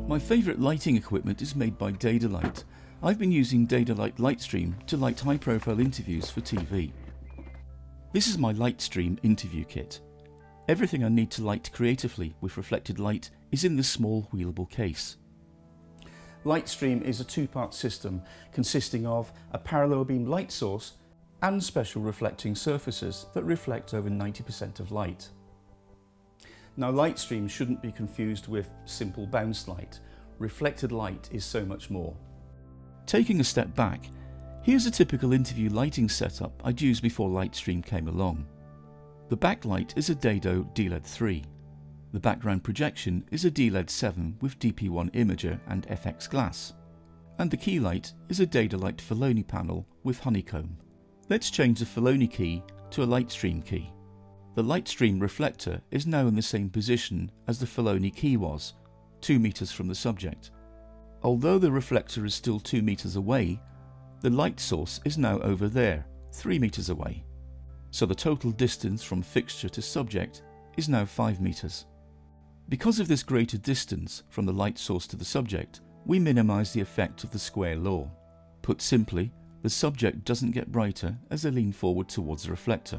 My favourite lighting equipment is made by Daedalite. I've been using Daedalite Lightstream to light high-profile interviews for TV. This is my Lightstream interview kit. Everything I need to light creatively with reflected light is in this small wheelable case. Lightstream is a two-part system consisting of a parallel beam light source and special reflecting surfaces that reflect over 90% of light. Now, Lightstream shouldn't be confused with simple bounce light. Reflected light is so much more. Taking a step back, here's a typical interview lighting setup I'd used before Lightstream came along. The backlight is a Dado DLED 3. The background projection is a DLED 7 with DP1 imager and FX glass. And the key light is a Daedalite Filoni panel with honeycomb. Let's change the Filoni key to a Lightstream key. The Lightstream reflector is now in the same position as the Filoni key was, 2 meters from the subject. Although the reflector is still 2 meters away, the light source is now over there, 3 meters away. So the total distance from fixture to subject is now 5 meters. Because of this greater distance from the light source to the subject, we minimize the effect of the square law. Put simply, the subject doesn't get brighter as they lean forward towards the reflector.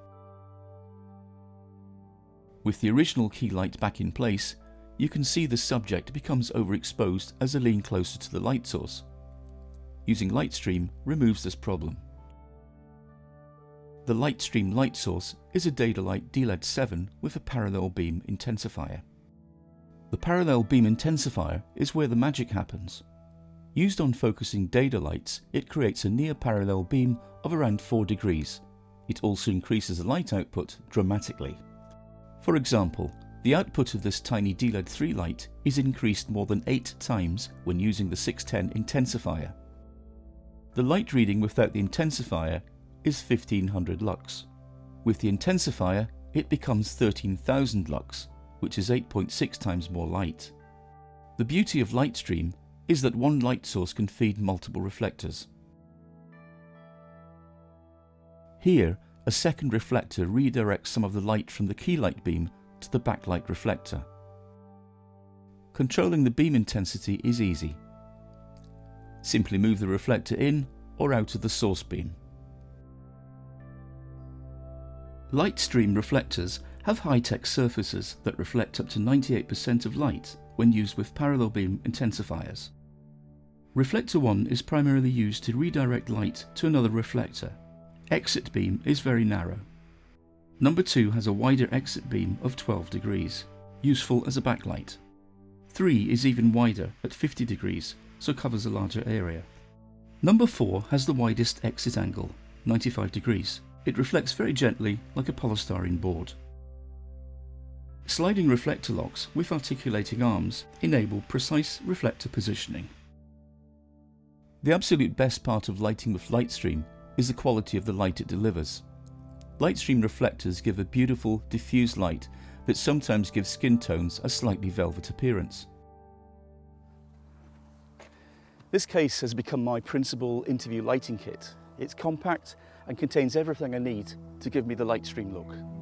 With the original key light back in place, you can see the subject becomes overexposed as they lean closer to the light source. Using Lightstream removes this problem. The Lightstream light source is a Daedalite DLED 7 with a parallel beam intensifier. The parallel beam intensifier is where the magic happens. Used on focusing Daedalites, it creates a near parallel beam of around 4 degrees. It also increases the light output dramatically. For example, the output of this tiny DLED 3 light is increased more than 8 times when using the 610 intensifier. The light reading without the intensifier is 1500 lux. With the intensifier, it becomes 13,000 lux, which is 8.6 times more light. The beauty of Lightstream is that one light source can feed multiple reflectors. Here, a second reflector redirects some of the light from the key light beam to the backlight reflector. Controlling the beam intensity is easy. Simply move the reflector in or out of the source beam. Lightstream reflectors have high-tech surfaces that reflect up to 98% of light when used with parallel beam intensifiers. Reflector 1 is primarily used to redirect light to another reflector. Exit beam is very narrow. Number 2 has a wider exit beam of 12 degrees, useful as a backlight. 3 is even wider at 50 degrees, so covers a larger area. Number 4 has the widest exit angle, 95 degrees. It reflects very gently like a polystyrene board. Sliding reflector locks with articulating arms enable precise reflector positioning. The absolute best part of lighting with Lightstream is the quality of the light it delivers. Lightstream reflectors give a beautiful, diffuse light that sometimes gives skin tones a slightly velvet appearance. This case has become my principal interview lighting kit. It's compact and contains everything I need to give me the Lightstream look.